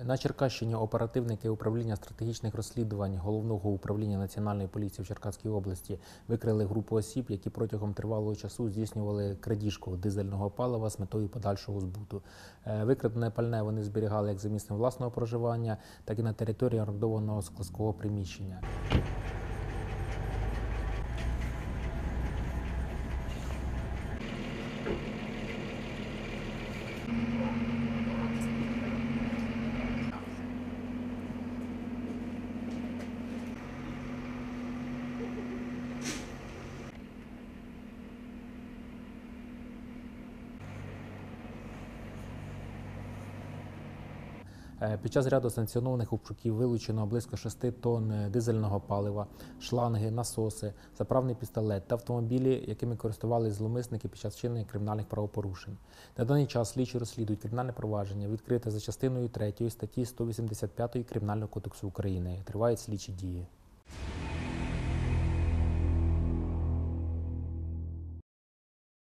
На Черкащині оперативники управління стратегічних розслідувань Головного управління Національної поліції в Черкаській області викрили групу осіб, які протягом тривалого часу здійснювали крадіжку дизельного палива з метою подальшого збуту. Викрадене пальне вони зберігали як за місцем власного проживання, так і на території орендованого складського приміщення. Під час ряду санкціонованих обшуків вилучено близько 6 тонн дизельного палива, шланги, насоси, заправний пістолет та автомобілі, якими користувалися зловмисники під час вчинення кримінальних правопорушень. На даний час слідчі розслідують кримінальне провадження, відкрите за частиною 3 статті 185 Кримінального кодексу України. Тривають слідчі дії.